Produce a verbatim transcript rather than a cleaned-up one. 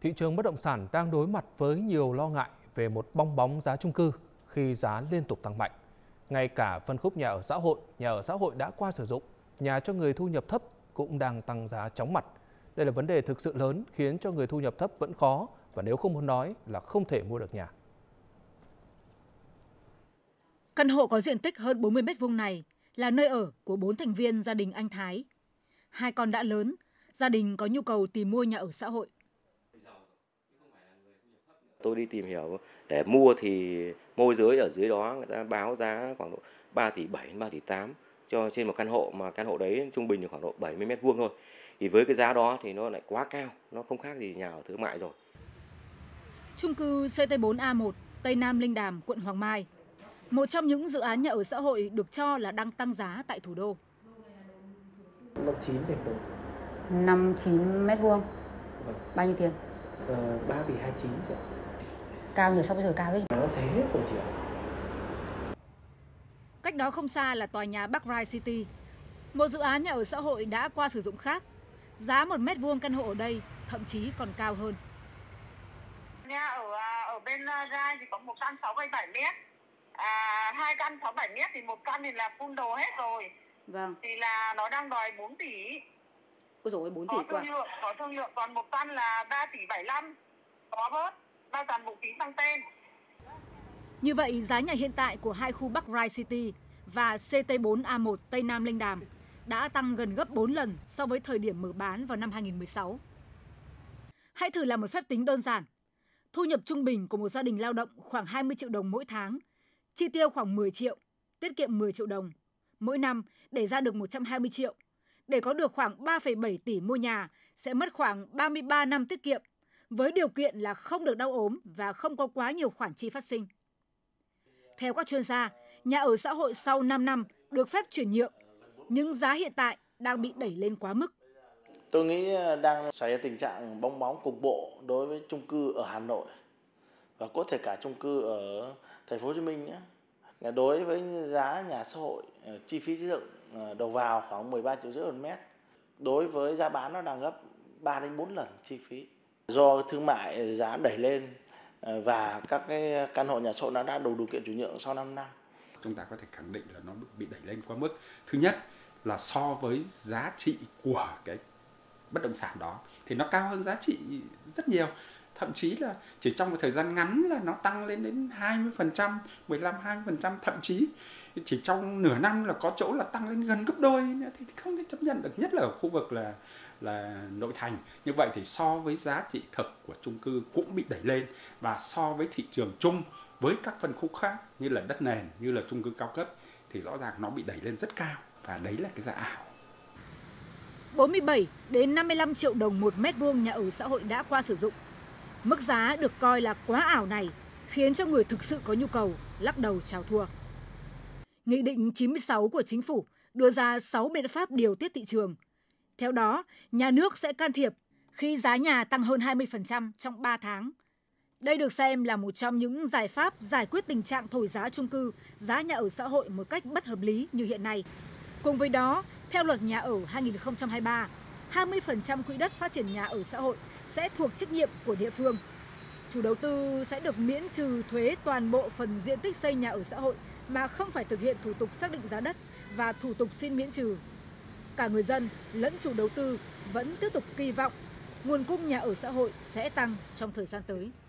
Thị trường bất động sản đang đối mặt với nhiều lo ngại về một bong bóng giá chung cư khi giá liên tục tăng mạnh. Ngay cả phân khúc nhà ở xã hội, nhà ở xã hội đã qua sử dụng, nhà cho người thu nhập thấp cũng đang tăng giá chóng mặt. Đây là vấn đề thực sự lớn khiến cho người thu nhập thấp vẫn khó và nếu không muốn nói là không thể mua được nhà. Căn hộ có diện tích hơn bốn mươi mét vuông này là nơi ở của bốn thành viên gia đình anh Thái. Hai con đã lớn, gia đình có nhu cầu tìm mua nhà ở xã hội. Tôi đi tìm hiểu để mua thì môi giới ở dưới đó người ta báo giá khoảng độ ba tỷ bảy đến ba tỷ tám cho trên một căn hộ, mà căn hộ đấy trung bình là khoảng độ bảy mươi mét vuông thôi. Thì với cái giá đó thì nó lại quá cao, nó không khác gì nhà ở thương mại rồi. Chung cư C T bốn A một, Tây Nam Linh Đàm, quận Hoàng Mai. Một trong những dự án nhà ở xã hội được cho là đang tăng giá tại thủ đô. năm chín đẹp rồi. năm chín mét vuông. Vâng. Bao nhiêu tiền? Ờ, ba tỷ hai mươi chín chị ạ. Cao nhiều, sao bây giờ cao đấy? Nó cháy hết rồi chị ạ. Cách đó không xa là tòa nhà Bắc Rai City, một dự án nhà ở xã hội đã qua sử dụng khác. Giá một mét vuông căn hộ ở đây thậm chí còn cao hơn. Nhà ở ở bên Rai thì có một căn sáu mươi bảy mét, à, hai căn sáu mươi bảy mét thì một căn thì là full đồ hết rồi. Vâng. Thì là nó đang đòi bốn tỷ. Ôi dồi ôi, bốn tỷ có quá. thương lượng, có thương lượng, còn một căn là ba tỷ bảy mươi lăm, có bớt, bao toàn bộ phí sang tên. Như vậy, giá nhà hiện tại của hai khu Bắc Rai City và C T bốn A một Tây Nam Linh Đàm đã tăng gần gấp bốn lần so với thời điểm mở bán vào năm hai nghìn không trăm mười sáu. Hãy thử làm một phép tính đơn giản. Thu nhập trung bình của một gia đình lao động khoảng hai mươi triệu đồng mỗi tháng, chi tiêu khoảng mười triệu, tiết kiệm mười triệu đồng. Mỗi năm để ra được một trăm hai mươi triệu. Để có được khoảng ba phẩy bảy tỷ mua nhà sẽ mất khoảng ba mươi ba năm tiết kiệm, với điều kiện là không được đau ốm và không có quá nhiều khoản chi phát sinh. Theo các chuyên gia, nhà ở xã hội sau năm năm được phép chuyển nhượng, nhưng giá hiện tại đang bị đẩy lên quá mức. Tôi nghĩ đang xảy ra tình trạng bong bóng cục bộ đối với chung cư ở Hà Nội và có thể cả chung cư ở thành phố Hồ Chí Minh nhé. Đối với giá nhà xã hội, chi phí xây dựng đầu vào khoảng mười ba triệu rưỡi một mét. Đối với giá bán nó đang gấp ba đến bốn lần chi phí. Do thương mại giá đẩy lên và các cái căn hộ nhà xã hội nó đã đủ điều kiện chuyển nhượng sau năm năm. Chúng ta có thể khẳng định là nó bị đẩy lên quá mức. Thứ nhất là so với giá trị của cái bất động sản đó thì nó cao hơn giá trị rất nhiều. Thậm chí là chỉ trong một thời gian ngắn là nó tăng lên đến hai mươi phần trăm, mười lăm hai mươi phần trăm, thậm chí chỉ trong nửa năm là có chỗ là tăng lên gần gấp đôi nữa thì không thể chấp nhận được, nhất là ở khu vực là là nội thành. Như vậy thì so với giá trị thực của chung cư cũng bị đẩy lên, và so với thị trường chung với các phân khúc khác như là đất nền, như là chung cư cao cấp thì rõ ràng nó bị đẩy lên rất cao, và đấy là cái giá ảo. bốn mươi bảy đến năm mươi lăm triệu đồng một mét vuông nhà ở xã hội đã qua sử dụng. Mức giá được coi là quá ảo này khiến cho người thực sự có nhu cầu lắc đầu chào thua. Nghị định chín mươi sáu của Chính phủ đưa ra sáu biện pháp điều tiết thị trường. Theo đó, nhà nước sẽ can thiệp khi giá nhà tăng hơn hai mươi phần trăm trong ba tháng. Đây được xem là một trong những giải pháp giải quyết tình trạng thổi giá chung cư, giá nhà ở xã hội một cách bất hợp lý như hiện nay. Cùng với đó, theo luật nhà ở hai nghìn không trăm hai mươi ba, hai mươi phần trăm quỹ đất phát triển nhà ở xã hội sẽ thuộc trách nhiệm của địa phương. Chủ đầu tư sẽ được miễn trừ thuế toàn bộ phần diện tích xây nhà ở xã hội mà không phải thực hiện thủ tục xác định giá đất và thủ tục xin miễn trừ. Cả người dân lẫn chủ đầu tư vẫn tiếp tục kỳ vọng nguồn cung nhà ở xã hội sẽ tăng trong thời gian tới.